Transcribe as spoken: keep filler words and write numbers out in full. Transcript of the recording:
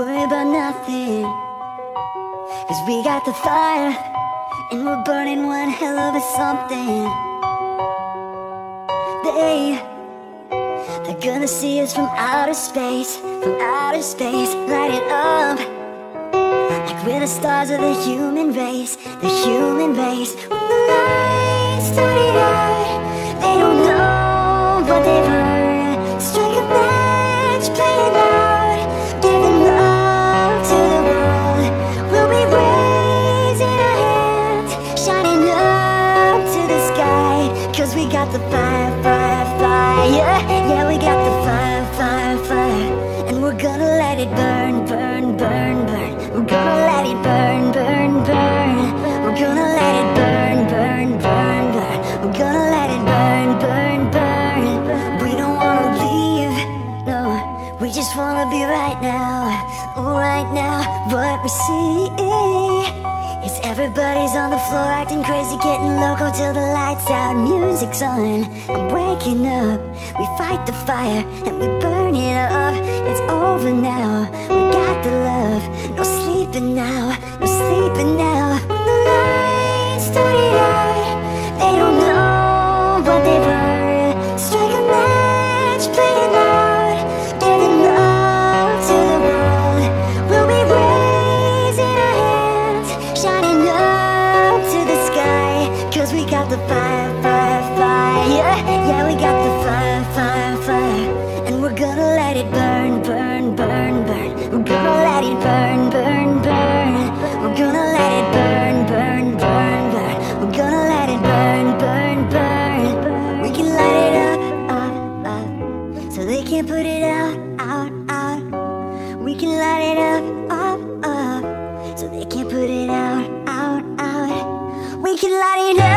worry about nothing, 'cause we got the fire, and we're burning one hell of a something. They, they're gonna see us from outer space, from outer space, light it up, like we're the stars of the human race, the human race. When the lights started out, they don't know what they've heard. Strike a match, play it loud, giving love to the world. We'll be raising our hands, shining up to the sky, 'cause we got the fire, fire, fire. Yeah, we got the fire, fire, fire. And we're gonna let it burn, burn, burn, burn. We're gonna let it burn, burn, burn. We're gonna let it burn, burn, burn, burn. We're gonna let it burn, burn, burn. We don't wanna leave, no, we just wanna be right now. Right now, what we see is everybody's on the floor acting crazy, getting loco till the lights out, music's on. I'm waking up, we fight the fire and we burn it up. It's over now, we got the love, no sleeping now, no sleeping now. When the lights started out, they don't know what they've heard. Strike a match, play it loud, giving love to the world. We'll be raising our hands, shining up to the sky, 'cause we got the fire, fire, fire. Yeah, yeah, we got the fire, fire, fire. And we're gonna let it burn, burn, burn, burn. We're gonna let it burn, burn, burn. We're gonna let it burn, burn, burn, burn. We're gonna let it burn, burn, burn. We can light it up, up, up, so they can't put it out, out, out. We can light it up, up, up, so they can't put it out, out, out. We can light it up.